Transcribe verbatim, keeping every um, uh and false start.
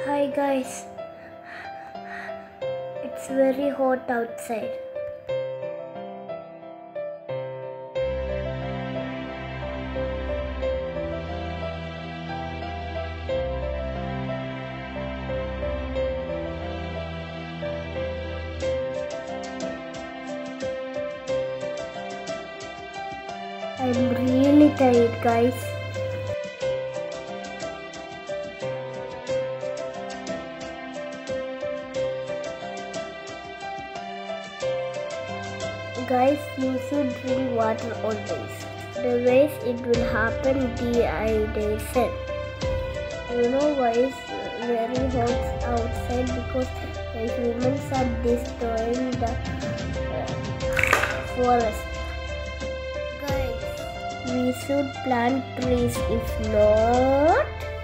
Hi guys, it's very hot outside. I'm really tired guys. Guys, you should drink water always. Otherwise, it will happen dehydration. You know why it's very hot outside? Because the humans are destroying the uh, forest. Guys, we should plant trees. If not,